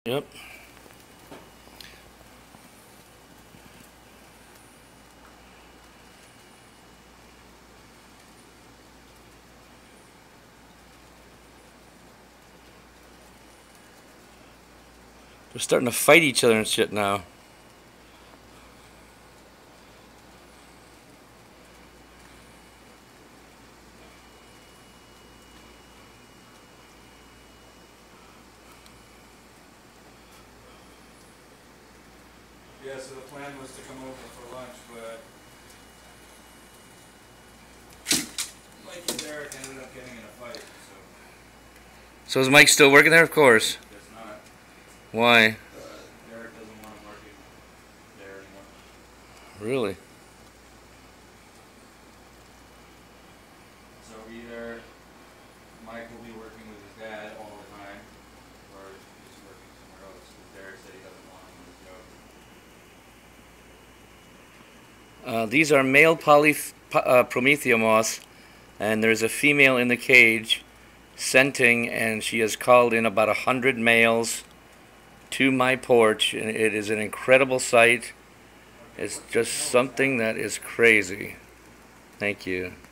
Yep. They're starting to fight each other and shit now. Yeah, so the plan was to come over for lunch, but Mike and Derek ended up getting in a fight, so So is Mike still working there? Of course. guess not. Why? Derek doesn't want him working there anymore. Really? So either Mike will be working with his dad all the time, or he's working somewhere else. Because Derek said he doesn't want him on his job. These are male Prometheus moths, and there's a female in the cage scenting, and she has called in about 100 males to my porch, and it is an incredible sight. It's just something that is crazy. Thank you.